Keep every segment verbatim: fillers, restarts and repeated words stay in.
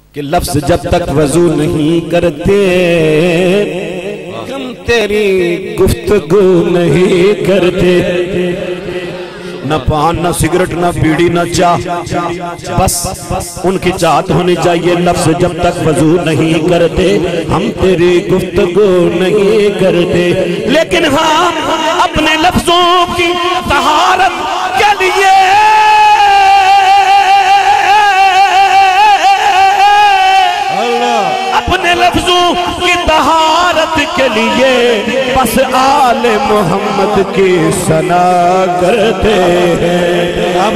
کہ لفظ جب تک وضو نہیں کرتے ہم تیری گفتگو نہیں کرتے، نہ پان نہ سگریٹ نہ بیڑی نہ چاہ، بس ان کی چاہت ہونی چاہیے لفظ جب تک وضو نہیں کرتے ہم تیری گفتگو نہیں کرتے، لیکن ہم اپنے لفظوں کی طہارت کے لیے اپنے لفظوں کی طہارت کے لیے بس آل محمد کی ثنا کرتے ہیں۔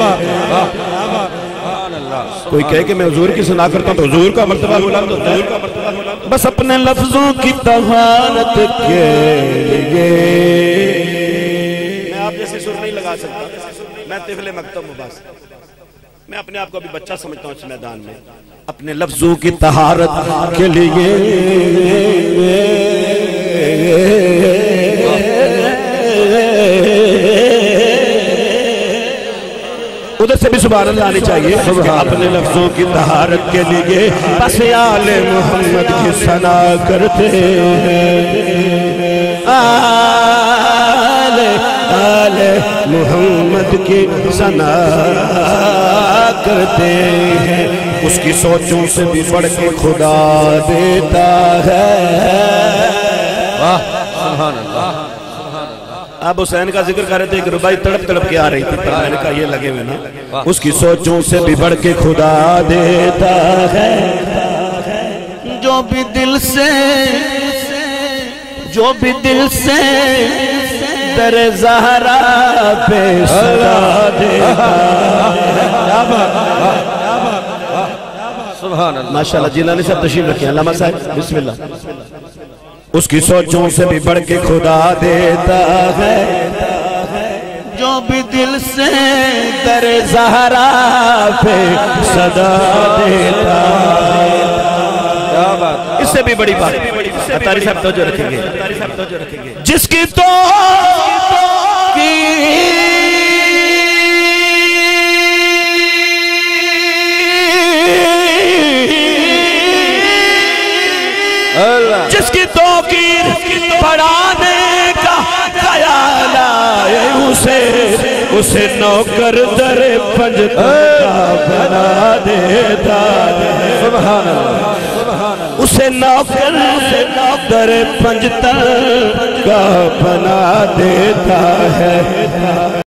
کوئی کہے کہ میں حضور کی ثنا کرتا ہوں تو حضور کا مرتبہ بولا تو حضور کا مرتبہ، بس اپنے لفظوں کی طہارت کے لیے۔ میں آپ جیسے سر نہیں لگا سکتا، میں طفل مکتب مباس، میں اپنے آپ کو بھی بچہ سمجھتا ہوں اس میدان میں۔ اپنے لفظوں کی طہارت کے لیے ادھر سے بھی سبحان اللہ آنی چاہیے، اپنے لفظوں کی طہارت کے لیے بس آل محمد کی ثنا کرتے ہیں، آل آل محمد کی ثنا کرتے ہیں، اس کی سوچوں سے بھی بڑھ کے خدا دیتا ہے۔ سبحان اللہ۔ آپ حسین کا ذکر کر رہے تھے، ایک ربائی تڑپ تڑپ کے آ رہی تھی، پر میں نے کہا یہ لگے ہوئے نا، اس کی سوچوں سے بھی بڑھ کے خدا دیتا ہے، جو بھی دل سے جو بھی دل سے در زہرا پہ صدا دیتا ہے۔ سبحان اللہ۔ ماشاءاللہ جیلانی صاحب تشریف رکھیں، علامہ صاحب بسم اللہ۔ اس کی سوچوں سے بھی بڑھ کے خدا دیتا ہے، جو بھی دل سے در زہرا پہ صدا دیتا ہے۔ کیا بات، اس سے بھی بڑی بات اتاری صاحب توجہ رکھیں گے، جس کی تو کی جس کی توقیر پڑھانے کا خیال آئے اسے اسے نوکر در پنجتن کا بنا دیتا ہے، سبحان اللہ، اسے نوکر در پنجتن کا بنا دیتا ہے۔